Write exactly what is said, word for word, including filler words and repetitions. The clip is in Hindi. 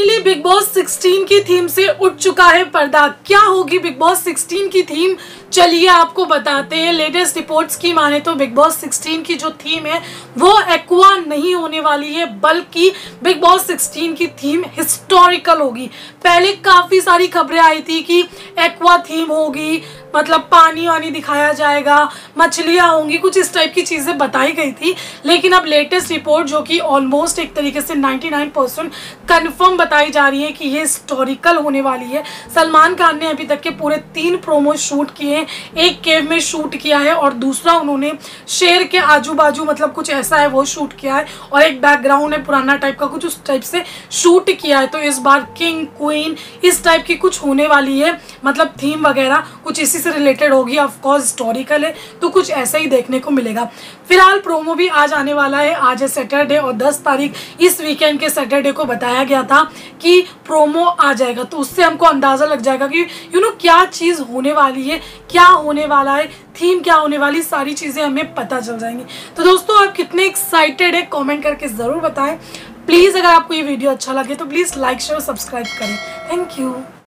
फाइनली बिग बॉस सिक्सटीन की थीम से उठ चुका है पर्दा। क्या होगी बिग बॉस सिक्सटीन की थीम, चलिए आपको बताते हैं। लेटेस्ट रिपोर्ट्स की माने तो बिग बॉस सिक्सटीन की जो थीम है वो एक्वा नहीं होने वाली है, बल्कि बिग बॉस सिक्सटीन की थीम हिस्टोरिकल होगी। पहले काफी सारी खबरें आई थी कि एक्वा थीम होगी, मतलब पानी वानी दिखाया जाएगा, मछलियाँ होंगी, कुछ इस टाइप की चीज़ें बताई गई थी। लेकिन अब लेटेस्ट रिपोर्ट जो कि ऑलमोस्ट एक तरीके से निन्यानवे परसेंट कंफर्म बताई जा रही है कि ये हिस्टोरिकल होने वाली है। सलमान खान ने अभी तक के पूरे तीन प्रोमो शूट किए हैं। एक केव में शूट किया है और दूसरा उन्होंने शेर के आजू बाजू मतलब कुछ ऐसा है वो शूट किया है, और एक बैकग्राउंड है पुराना टाइप का, कुछ उस टाइप से शूट किया है। तो इस बार किंग क्वीन इस टाइप की कुछ होने वाली है, मतलब थीम वगैरह कुछ इसी से रिलेटेड होगी। ऑफ कोर्स हिस्टोरिकल है तो कुछ ऐसा ही देखने को मिलेगा। फिलहाल प्रोमो भी आज आने वाला है, आज है सैटरडे और दस तारीख इस वीकेंड के सैटरडे को बताया गया था कि प्रोमो आ जाएगा। तो उससे हमको अंदाजा लग जाएगा कि यू नो क्या चीज़ होने वाली है, क्या होने वाला है, थीम क्या होने वाली, सारी चीज़ें हमें पता चल जाएंगी। तो दोस्तों आप कितने एक्साइटेड है कमेंट करके ज़रूर बताएं। प्लीज़ अगर आपको ये वीडियो अच्छा लगे तो प्लीज़ लाइक शेयर और सब्सक्राइब करें। Thank you.